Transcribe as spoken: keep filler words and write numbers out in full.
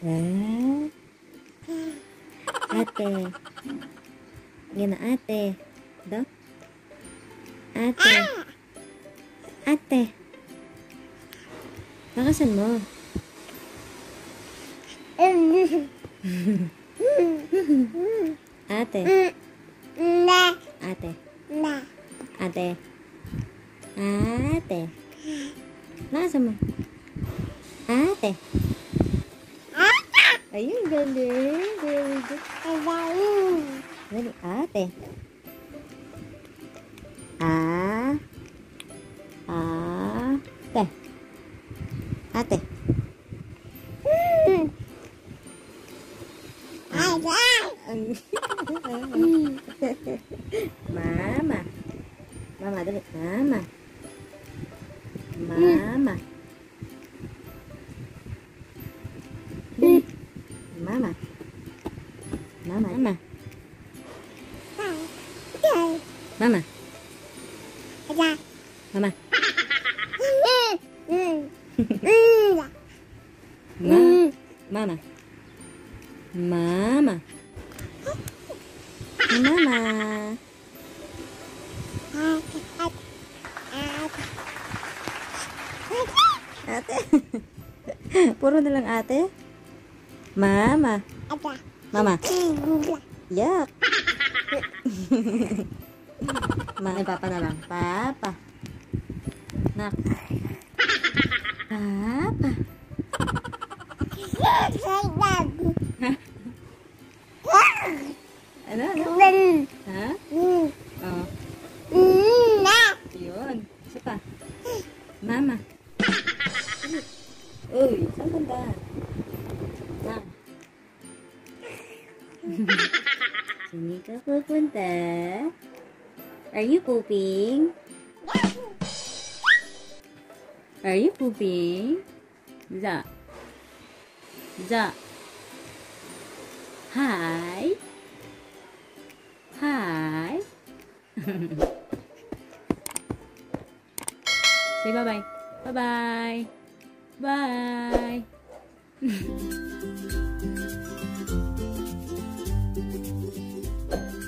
Ah. Ate. Yan na ate. Do? Ate. Ate. Lakasan mo. Ate. Ate. Ate. Ate. Lakasan mo. Ate. Ayun, galing. Very good. Dali, ate. Ah. Ate. Ate. Mama. Mama, dali. Mama. Mama. Dali. Mama. Mama. Mama. Mama. Mama. Ma Mama. Mama. Mama. Ate. Puro na lang ate. Mama. Mama. Yak. Ma, papa na lang. Papa. Nak. Papa. Ano? Ano? Ha? Oh. Yun. Isa pa. Mama. Uy, saan banda? Nak. Sini ka pupunta? Are you pooping? Are you pooping? Za. Za. Hi. Hi. Say bye-bye. Bye-bye. Bye. Bye.